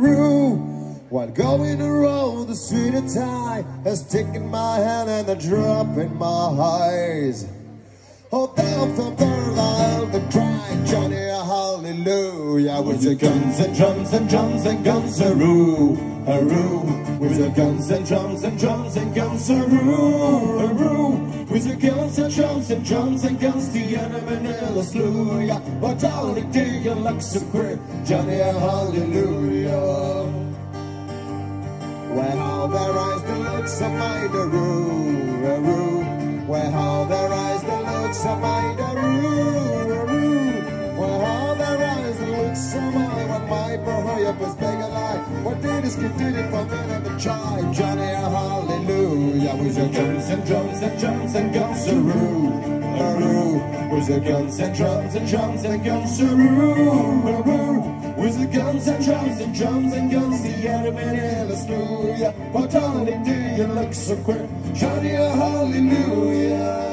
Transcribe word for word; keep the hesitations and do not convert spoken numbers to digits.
kangaroo. While going around the street, a tie has taken my hand and a drop in my eyes. Oh, down from there, I'll the cry, Johnny, hallelujah. With your guns and drums and drums and guns, a-roo, a-roo. With your guns and drums and drums and guns, a-roo, a-roo. With your guns and drums and drums and guns, the enemy never slew ya. But all the day you look so quick, Johnny, hallelujah. Where how their eyes the looks of my a-roo, a-roo. Where how their eyes the looks of my a-roo, a-roo. Where how their eyes the looks of my, when my boy up is big alive. What did this kid did it for men and the child, Johnny, hallelujah. With your guns and drums and drums and guns, a-roo, a-roo. With your guns and drums and drums and guns, a-roo, a-roo. With the guns and drums and drums and guns, the enemy never slew ya. But all they do, you look so quick, Johnny, hallelujah.